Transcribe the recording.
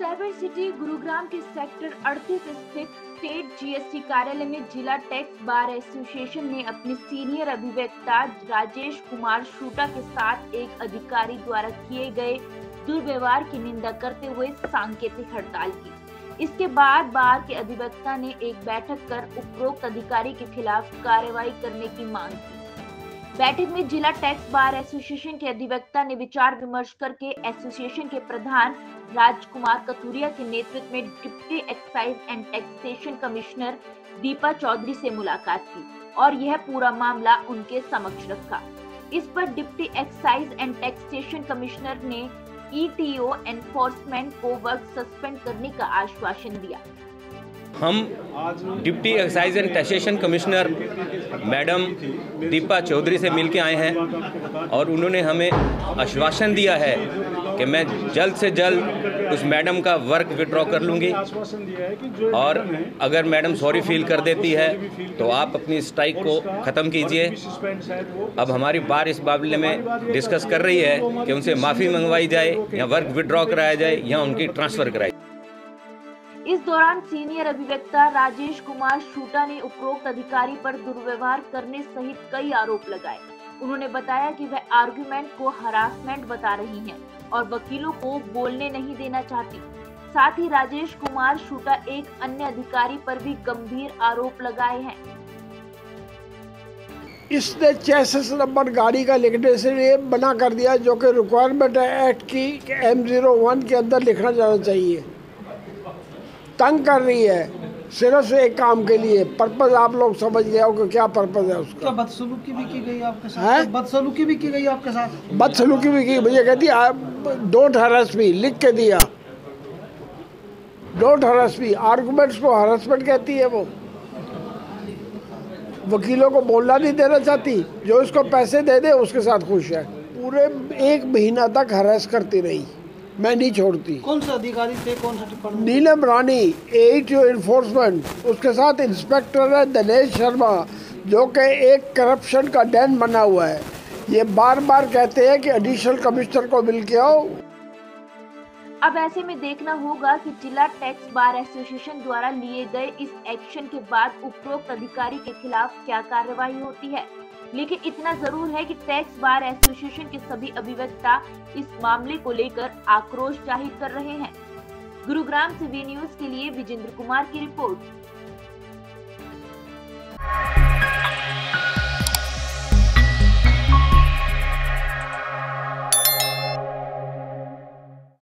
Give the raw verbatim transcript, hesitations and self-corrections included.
Cyber city Gurugram के sector अड़तीस स्थित स्टेट जीएसटी कार्यालय में जिला टैक्स बार एसोसिएशन ने अपने सीनियर अभिवक्ता राजेश कुमार शूटा के साथ एक अधिकारी द्वारा किए गए दुर्व्यवहार की निंदा करते हुए सांकेतिक हड़ताल की। इसके बाद बार के अधिवक्ता ने एक बैठक कर उपरोक्त अधिकारी के खिलाफ कार्रवाई करने की मांग की। बैठक में जिला टैक्स बार एसोसिएशन के अधिवक्ता ने विचार विमर्श करके एसोसिएशन के प्रधान राजकुमार कथुरिया के नेतृत्व में deputy excise and taxation commissioner Deepa Chaudhary से मुलाकात की और यह पूरा मामला उनके समक्ष रखा। इस पर deputy excise and taxation commissioner ने ईटीओ एनफोर्समेंट को वर्क सस्पेंड करने का आश्वासन दिया। हम deputy excise and taxation commissioner madam Deepa Chaudhary से मिलके आए हैं और उन्होंने हमें आश्वासन दिया है कि मैं जल्द से जल्द उस मैडम का वर्क विड्रॉ कर लूँगी और अगर मैडम सॉरी फील कर देती है तो आप अपनी स्ट्राइक को ख़त्म कीजिए। अब हमारी बार इस मामले में डिस्कस कर रही है कि उनसे माफ़ी मंगवाई जाए या वर्क विड्रॉ कराया जाए या उनकी ट्रांसफ़र कराई। इस दौरान सीनियर अभिवक्ता राजेश कुमार शूटा ने उपरोक्त अधिकारी पर दुर्व्यवहार करने सहित कई आरोप लगाए। उन्होंने बताया कि वह आर्गुमेंट को हरासमेंट बता रही हैं और वकीलों को बोलने नहीं देना चाहती। साथ ही राजेश कुमार शूटा एक अन्य अधिकारी पर भी गंभीर आरोप लगाए हैं। इसने चेसिस नंबर गाड़ी का लिखने से ये मना कर दिया, जो कि रिक्वायरमेंट है एक्ट की एम जीरो वन के अंदर लिखना जाना चाहिए। तंग कर रही है सिर्फ एक काम के लिए। पर्पज आप लोग समझ गए हो कि क्या पर्पज है उसका। क्या बदसलूकी भी की गई आपके साथ? बदसलूकी भी की गई आपके साथ? बदसलूकी भी की। मुझे कहती डोंट हरास मी लिख के दिया। डोंट हरास मी आर्गुमेंट्स को हरासमेंट कहती है वो। वकीलों को बोलना नहीं देना चाहती, जो इसको पैसे दे दे उसके साथ खुश है। पूरे एक महीना तक हरास करती रही, मैं नहीं छोड़ती। कौन से अधिकारी थे? कौन से department? Neelam Rani ATO enforcement, उसके साथ इंस्पेक्टर है दिनेश शर्मा, जो कि एक करप्शन का डैन बना हुआ है। ये बार बार कहते हैं कि एडिशनल कमिश्नर को मिल के आओ। अब ऐसे में देखना होगा कि जिला टैक्स बार एसोसिएशन द्वारा लिए गए इस एक्शन के बाद उपरोक्त अधिकारी के खिलाफ क्या कार्रवाई होती है। लेकिन इतना जरूर है कि टैक्स बार एसोसिएशन के सभी अभिवक्ता इस मामले को लेकर आक्रोश जाहिर कर रहे हैं। गुरुग्राम से वी न्यूज के लिए विजेंद्र कुमार की रिपोर्ट।